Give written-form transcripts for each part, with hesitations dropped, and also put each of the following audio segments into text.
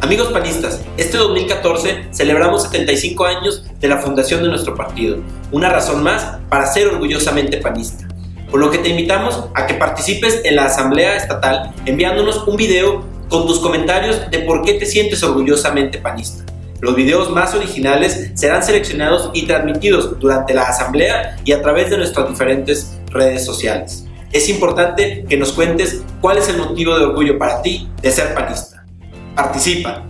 Amigos panistas, este 2014 celebramos 75 años de la fundación de nuestro partido, una razón más para ser orgullosamente panista. Por lo que te invitamos a que participes en la Asamblea Estatal enviándonos un video con tus comentarios de por qué te sientes orgullosamente panista. Los videos más originales serán seleccionados y transmitidos durante la Asamblea y a través de nuestras diferentes redes sociales. Es importante que nos cuentes cuál es el motivo de orgullo para ti de ser panista. Participa.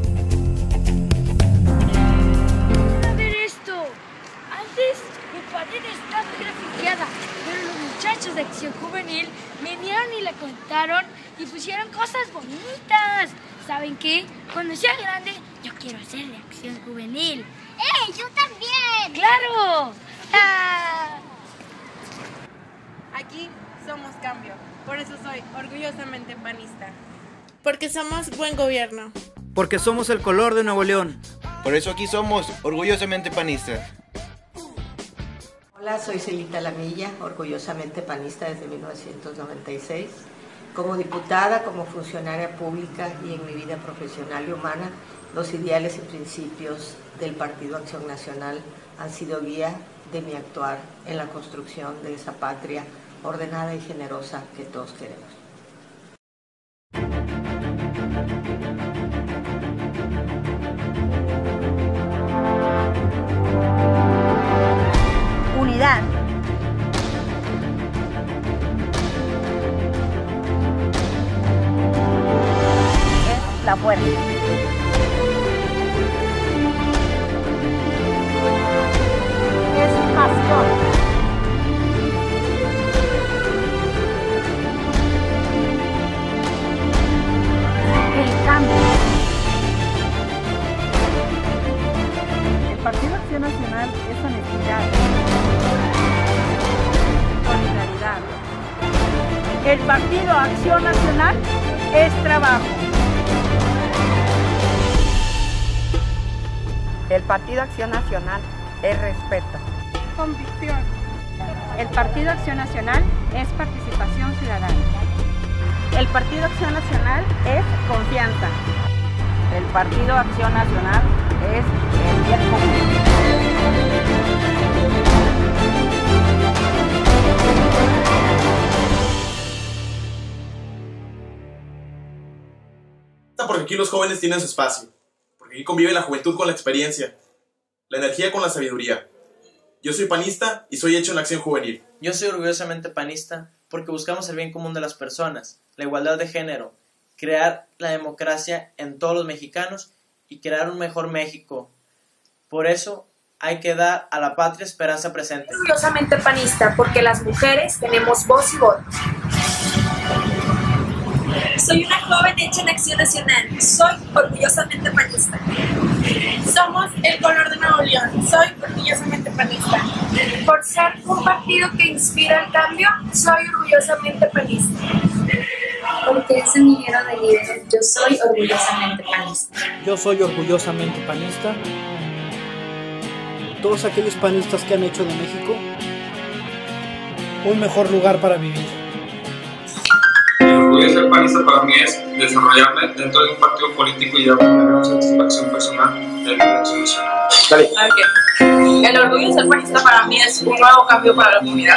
A ver esto. Antes mi pared estaba grafiteada, pero los muchachos de Acción Juvenil vinieron y la contaron y pusieron cosas bonitas. ¿Saben qué? Cuando sea grande, yo quiero hacer de Acción Juvenil. ¡Ey, yo también! ¡Claro! ¡Ah! Aquí somos cambio, por eso soy orgullosamente panista. Porque somos buen gobierno. Porque somos el color de Nuevo León. Por eso aquí somos orgullosamente panistas. Hola, soy Celita Lamilla, orgullosamente panista desde 1996. Como diputada, como funcionaria pública y en mi vida profesional y humana, los ideales y principios del Partido Acción Nacional han sido guía de mi actuar en la construcción de esa patria ordenada y generosa que todos queremos. Unidad. Es la fuerza. Es pasión. El cambio. El Partido Acción Nacional es honestidad, solidaridad. El Partido Acción Nacional es trabajo. El Partido Acción Nacional es respeto. Convicción. El Partido Acción Nacional es participación ciudadana. El Partido Acción Nacional es confianza. El Partido Acción Nacional es el bien común. Porque aquí los jóvenes tienen su espacio, porque aquí convive la juventud con la experiencia, la energía con la sabiduría. Yo soy panista y soy hecho en la Acción Juvenil. Yo soy orgullosamente panista porque buscamos el bien común de las personas, la igualdad de género, crear la democracia en todos los mexicanos y crear un mejor México. Por eso hay que dar a la patria esperanza presente. Soy orgullosamente panista porque las mujeres tenemos voz y voto. Soy una joven hecha en Acción Nacional. Soy orgullosamente panista. Somos el color de Nuevo León. Soy orgullosamente panista. Por ser un partido que inspira el cambio, soy orgullosamente panista. Porque es semillero de líderes, yo soy orgullosamente panista. Yo soy orgullosamente panista. Todos aquellos panistas que han hecho de México un mejor lugar para vivir. El orgullo de ser panista para mí es desarrollarme dentro de un partido político y obtener una satisfacción personal de la Acción Nacional. Okay. El orgullo de ser panista para mí es un nuevo cambio para la comunidad.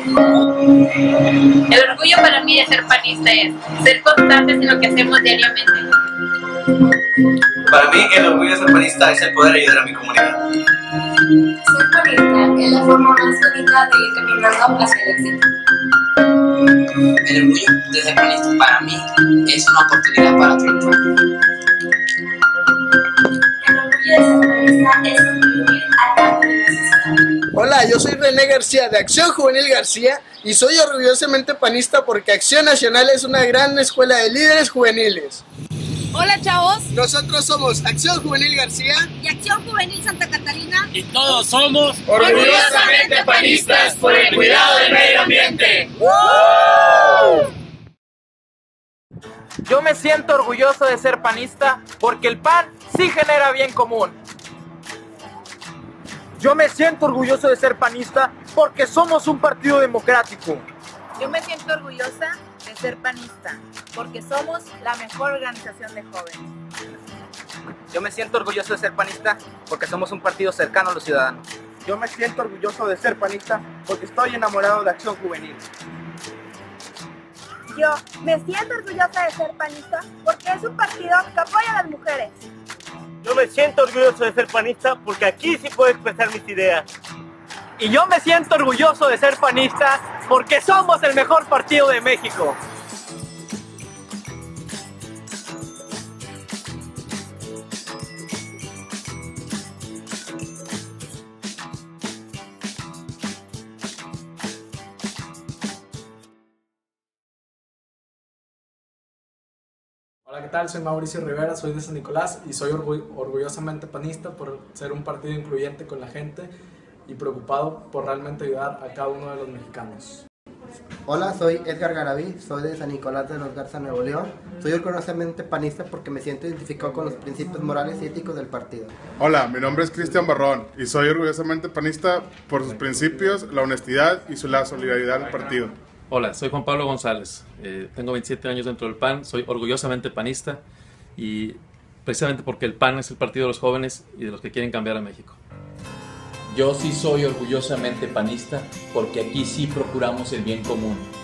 El orgullo para mí de ser panista es ser constantes en lo que hacemos diariamente. Para mí, el orgullo de ser panista es el poder ayudar a mi comunidad. Ser panista es la forma más bonita de ir caminando hacia el éxito. El orgullo de ser panista para mí es una oportunidad para triunfar. El orgullo de ser panista es contribuir al cambio de la sociedad. Hola, yo soy René García de Acción Juvenil García y soy orgullosamente panista porque Acción Nacional es una gran escuela de líderes juveniles. Hola chavos, nosotros somos Acción Juvenil García y Acción Juvenil Santa Catarina y todos somos orgullosamente panistas por el cuidado del medio ambiente. Yo me siento orgulloso de ser panista porque el PAN sí genera bien común. Yo me siento orgulloso de ser panista porque somos un partido democrático. Yo me siento orgullosa de ser panista porque somos la mejor organización de jóvenes. Yo me siento orgulloso de ser panista porque somos un partido cercano a los ciudadanos. Yo me siento orgulloso de ser panista porque estoy enamorado de Acción Juvenil. Yo me siento orgullosa de ser panista porque es un partido que apoya a las mujeres. Yo me siento orgulloso de ser panista porque aquí sí puedo expresar mis ideas. Y yo me siento orgulloso de ser panista porque somos el mejor partido de México. Hola, ¿qué tal? Soy Mauricio Rivera, soy de San Nicolás y soy orgullosamente panista por ser un partido incluyente con la gente y preocupado por realmente ayudar a cada uno de los mexicanos. Hola, soy Edgar Garaví, soy de San Nicolás de los Garza, Nuevo León. Soy orgullosamente panista porque me siento identificado con los principios morales y éticos del partido. Hola, mi nombre es Cristian Barrón y soy orgullosamente panista por sus principios, la honestidad y la solidaridad del partido. Hola, soy Juan Pablo González, tengo 27 años dentro del PAN, soy orgullosamente panista y precisamente porque el PAN es el partido de los jóvenes y de los que quieren cambiar a México. Yo sí soy orgullosamente panista porque aquí sí procuramos el bien común.